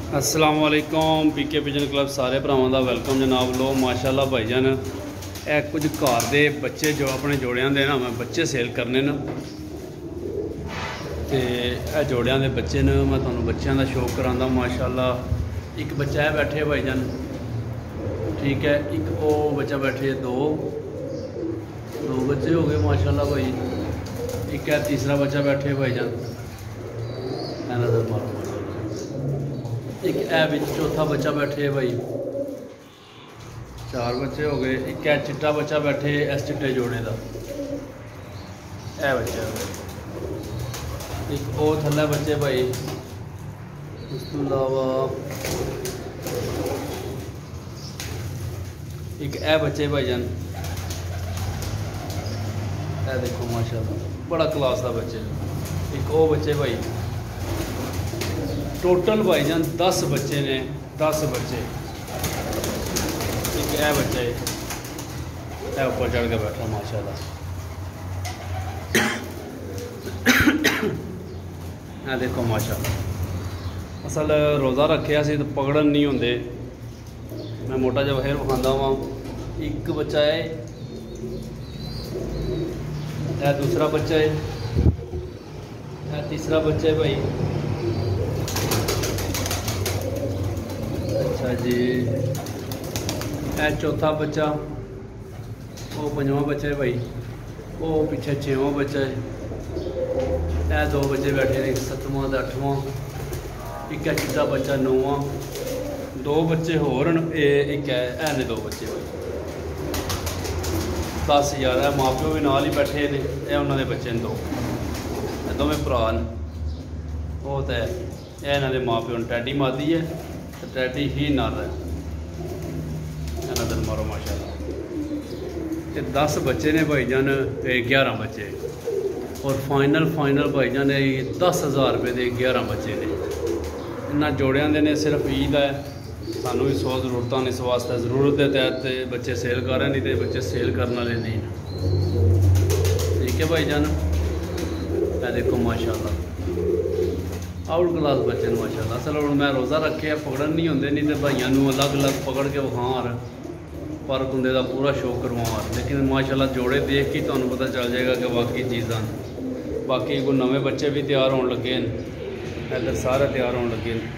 अस्सलाम वालेकुम पीके pigeon club सारे भरावां दा वेलकम जनाब। लो माशाल्लाह भाईजान ए कुछ घर दे बच्चे जो अपने जोड़ियां दे ना मैं बच्चे सेल करने न ते ए जोड़ियां दे बच्चे न मैं तुहानूं बच्चों का शौक करांदा। माशाल्लाह एक बच्चा है बैठे भाईजान, ठीक है, एक वो बच्चा बैठे दो बच्चे हो गए माशाल्लाह भाई। एक है तीसरा बच्चा बैठे भाईजान, नजर मारो। एक है बिच चौथा बच्चा बैठे भाई, चार बच्चे हो गए। एक है चिट्टा बच्चा बैठे इस चिट्टे जोड़े का है बच्चा। एक और थल्ले बच्चे भाई, उस तो अलावा एक है बच्चे भाईजान, है देखो माशाल्लाह बड़ा क्लास का बच्चे। एक वो बच्चे भाई, टोटल भाईजान 10 बच्चे ने, 10 बच्चे। एक है बच्चे है ऊपर चढ़ के बैठा माशाल्लाह, है देखो माशाल्लाह। असल रोज़ा रखे सी तो पकड़न नहीं होंगे, मैं मोटा जब फिर विखांदा वहाँ। एक बच्चा है दूसरा बच्चा है तीसरा बच्चा है भाई। अच्छा जी, चौथा बच्चा, वो पंजवां बच्चा है भाई, वो पीछे छेवां बच्चा है। दो बच्चे बैठे ने, सतवां तो अठवां। एक है चिट्टा बच्चा नौवां। दो बच्चे होर एक है ने दो बच्चे भाई। 10,000 है। माँ प्यो भी नाल ही बैठे ने, उन्होंने बच्चे ने दो दोवें भरा न। वो तो है इन्हों के माँ प्यो ने टैडी मादी है, टैडी ही नर है, नजर मारो माशाल्लाह। 10 बच्चे ने भाईजान, 11 बच्चे। और फाइनल भाईजान 10,000 रुपये के 11 बच्चे ने। इन्होंने जोड़ियां दे ने, सिर्फ ईद है, सानू भी 100 जरूरत ने, इस वास्ते जरूरत के तहत बच्चे सेल कर रहे, नहीं तो बच्चे सेल करने वाले नहीं। ठीक है भाईजान, मैं देखो माशाल्लाह आउट क्लास बच्चे माशाल्लाह। असल हम मैं रोज़ा रखे पकड़न नहीं होंगे, नहीं तो भाइयों अलग अलग पकड़ के विखार पर कुंदे का पूरा शौक करवा। लेकिन माशाल्लाह जोड़े देख के तुहानू पता चल जाएगा कि वाकई चीज़ां। बाकी कोई नवे बच्चे भी तैयार होने लगे हैं, इधर सारे तैयार होने लगे हैं।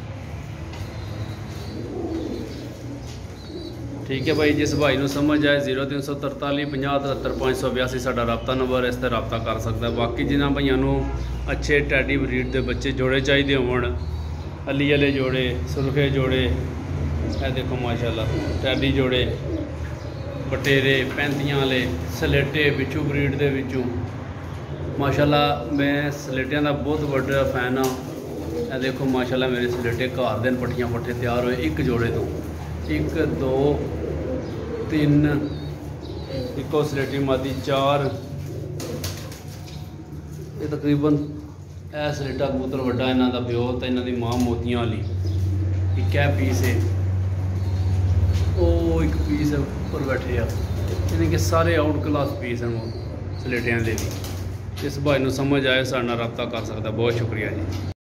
ठीक है भाई, जिस भाई को समझ आए 0343 50 73 582 साडा रबता नंबर, इस पर रबता कर सकता है। बाकी जिन्होंने भाइयों अच्छे टैडी ब्रीड के बच्चे जोड़े चाहिए होण, अली वाले जोड़े, सुरखे जोड़े, है देखो माशाल्लाह टैडी जोड़े, बटेरे, पैंतियां वाले, सलेटे बिच्छू ब्रीड के विचों माशाल्लाह। मैं सलेटियां का बहुत बड़ा फैन हाँ। है देखो माशाल्लाह मेरे सलेटे घर दिन पट्टियां पट्ठे तैयार हुए एक जोड़े तो। 1 2 3 इको सलेटी मादी 4। ये तकरीबन ए सलेटा कबूतर वड्डा, इन्हों का प्यो तो इन्हों की माँ मोतियां वाली। एक है पीस है, वो एक पीस है ऊपर बैठे आ, यानी कि सारे आउट क्लास पीस हैं वो सलेटियां ले ली। इस भाई को समझ आए साढ़े नाल रब्ता कर सकता। बहुत शुक्रिया जी।